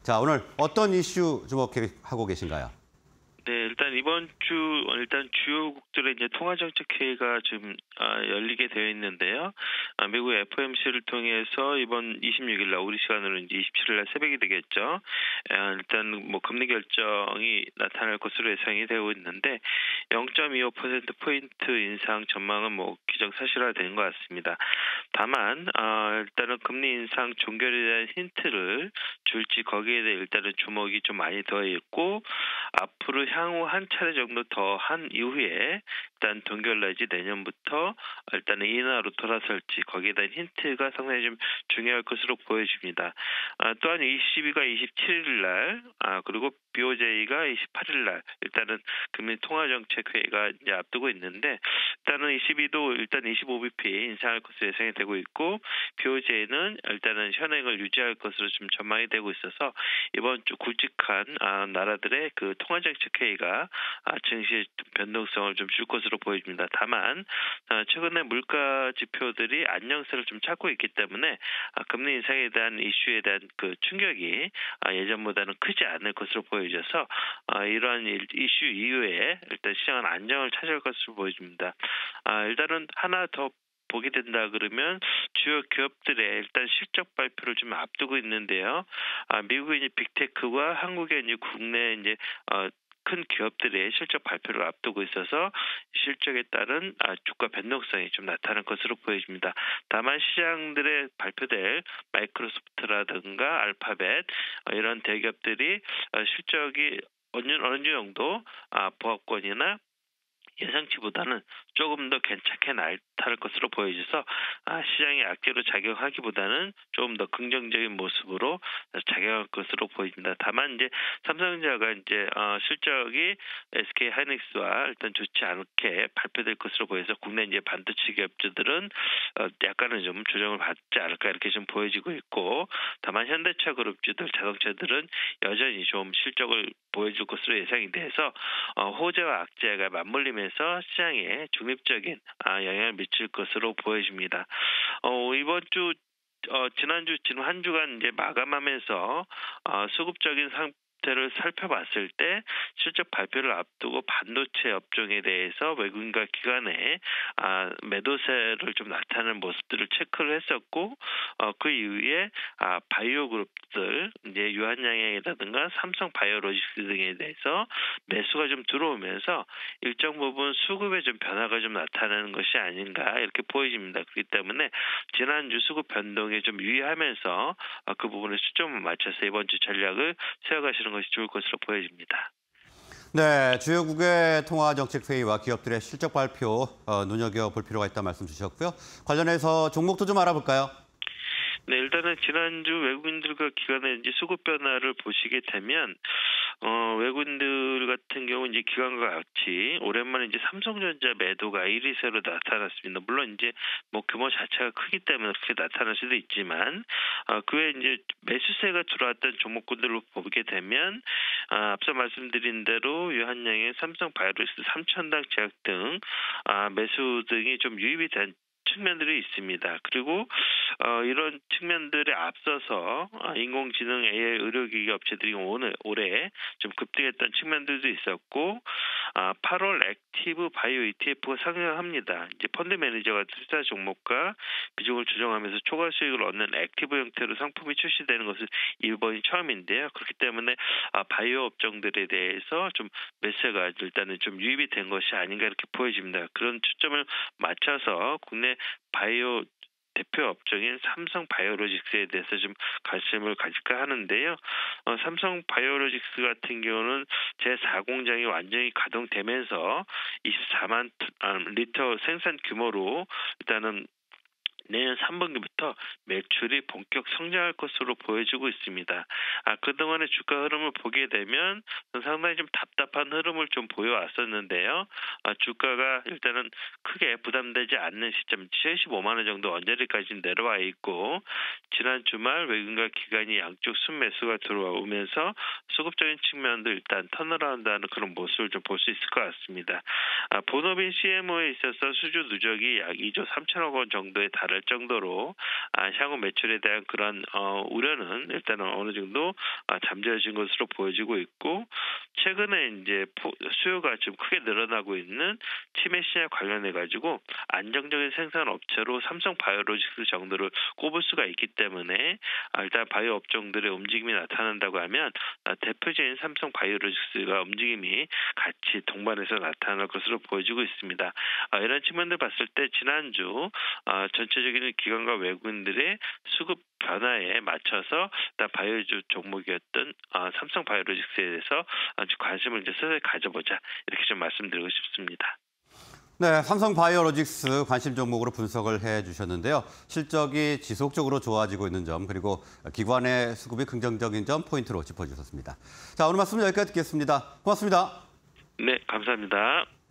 자, 오늘 어떤 이슈 주목하고 계신가요? 네, 일단 이번 주 주요국들의 이제 통화정책회의가 지금 열리게 되어 있는데요. 미국 FOMC를 통해서 이번 26일 날 우리 시간으로 이제 27일 날 새벽이 되겠죠. 일단 뭐 금리 결정이 나타날 것으로 예상이 되고 있는데 0.25% 포인트 인상 전망은 뭐 기정사실화된 것 같습니다. 다만 일단은 금리 인상 종결에 대한 힌트를 줄지 거기에 대해 일단은 주목이 좀 많이 더 있고 앞으로 향후 한 차례 정도 더 한 이후에 일단 동결 내지 내년부터 일단은 인하로 돌아설지 거기에 대한 힌트가 상당히 좀 중요할 것으로 보여집니다. 또한 22가 27일 날 그리고 BOJ가 28일 날 일단은 금리 통화정책회의가 이제 앞두고 있는데 일단은 22도 일단 25bp 인상할 것으로 예상이 되고 있고 BOJ는 일단은 현행을 유지할 것으로 좀 전망이 되고 있어서 이번 주 굵직한 나라들의 그 통화정책회의가 증시 변동성을 좀 줄 것으로 보여집니다. 다만 최근에 물가 지표들이 안정세를 좀 찾고 있기 때문에 금리 인상에 대한 이슈에 대한 그 충격이 예전보다는 크지 않을 것으로 보여져서 이러한 이슈 이후에 일단 시장은 안정을 찾을 것으로 보여집니다. 일단은 하나 더 보게 된다 그러면 주요 기업들의 일단 실적 발표를 좀 앞두고 있는데요. 미국의 이제 빅테크와 한국의 이제 국내 이제 큰 기업들의 실적 발표를 앞두고 있어서 실적에 따른 주가 변동성이 좀 나타날 것으로 보여집니다. 다만 시장들의 발표될 마이크로소프트라든가 알파벳 이런 대기업들이 실적이 어느 정도 보합권이나 예상치보다는 조금 더 괜찮게 나타날 것으로 보여져서 시장의 악재로 작용하기보다는 조금 더 긍정적인 모습으로 작용할 것으로 보입니다. 다만 이제 삼성전자가 이제 실적이 SK 하이닉스와 일단 좋지 않게 발표될 것으로 보여서 국내 이제 반도체 기업주들은 약간은 좀 조정을 받지 않을까 이렇게 좀 보여지고 있고 다만 현대차 그룹주들 자동차들은 여전히 좀 실적을 보여줄 것으로 예상이 돼서 호재와 악재가 맞물리면서 시장에 중립적인 영향을 미칠 것으로 보여집니다. 이번 주 지난 한 주간 이제 마감하면서 수급적인 상태를 살펴봤을 때 실적 발표를 앞두고 반도체 업종에 대해서 외국인과 기관의 매도세를 좀 나타내는 모습들을 체크를 했었고 그 이후에 바이오 그룹들 이제 유한양행이라든가 삼성 바이오로직스 등에 대해서 매수가 좀 들어오면서 일정 부분 수급에 좀 변화가 좀 나타나는 것이 아닌가 이렇게 보여집니다. 그렇기 때문에 지난주 수급 변동에 좀 유의하면서 그 부분에 초점을 맞춰서 이번 주 전략을 세워가시는 것이 좋을 것으로 보여집니다. 네, 주요국의 통화정책회의와 기업들의 실적 발표 눈여겨볼 필요가 있다는 말씀 주셨고요. 관련해서 종목도 좀 알아볼까요? 네, 일단은 지난주 외국인들과 기관의 이제 수급 변화를 보시게 되면 외국인들 같은 경우 이제 기관과 같이 오랜만에 이제 삼성전자 매도가 1위세로 나타났습니다. 물론 이제 뭐 규모 자체가 크기 때문에 그렇게 나타날 수도 있지만 그 외에 이제 매수세가 들어왔던 종목군들을 보게 되면 앞서 말씀드린 대로 유한양행, 삼성 바이오로직스, 삼천당 제약 등 매수 등이 좀 유입이 된 측면들이 있습니다. 그리고 이런 측면들에 앞서서 인공지능 AI 의료기기 업체들이 올해 좀 급등했던 측면들도 있었고 8월 액티브 바이오 ETF가 상승합니다. 이제 펀드 매니저가 투자 종목과 비중을 조정하면서 초과 수익을 얻는 액티브 형태로 상품이 출시되는 것은 이번이 처음인데요. 그렇기 때문에 바이오 업종들에 대해서 좀 매수가 일단은 좀 유입이 된 것이 아닌가 이렇게 보여집니다. 그런 초점을 맞춰서 국내 바이오 대표 업종인 삼성 바이오로직스에 대해서 좀 관심을 가질까 하는데요. 삼성 바이오로직스 같은 경우는 제4공장이 완전히 가동되면서 24만 리터 생산 규모로 일단은 내년 3분기부터 매출이 본격 성장할 것으로 보여지고 있습니다. 그동안의 주가 흐름을 보게 되면 상당히 좀 답답한 흐름을 좀 보여왔었는데요. 주가가 일단은 크게 부담되지 않는 시점 75만 원 정도 언저리까지 내려와 있고 지난 주말 외국인과 기관이 양쪽 순매수가 들어오면서 수급적인 측면도 일단 턴어라운드하는 그런 모습을 좀 볼 수 있을 것 같습니다. 본업인 CMO에 있어서 수주 누적이 약 2조 3천억 원 정도에 달하는 말할 정도로 향후 매출에 대한 그런 우려는 일단은 어느 정도 잠재워진 것으로 보여지고 있고, 최근에 이제 수요가 좀 크게 늘어나고 있는 치매 시장 관련해 가지고 안정적인 생산 업체로 삼성 바이오로직스 정도를 꼽을 수가 있기 때문에 일단 바이오 업종들의 움직임이 나타난다고 하면 대표적인 삼성 바이오로직스가 움직임이 같이 동반해서 나타날 것으로 보여지고 있습니다. 이런 측면들 봤을 때 지난주 전체적인 기관과 외국인들의 수급 변화에 맞춰서 일단 바이오주 종목이었던 삼성 바이오로직스에 대해서 관심을 이제 서서히 가져보자, 이렇게 좀 말씀드리고 싶습니다. 네, 삼성 바이오로직스 관심 종목으로 분석을 해주셨는데요. 실적이 지속적으로 좋아지고 있는 점, 그리고 기관의 수급이 긍정적인 점 포인트로 짚어주셨습니다. 자, 오늘 말씀 여기까지 듣겠습니다. 고맙습니다. 네, 감사합니다.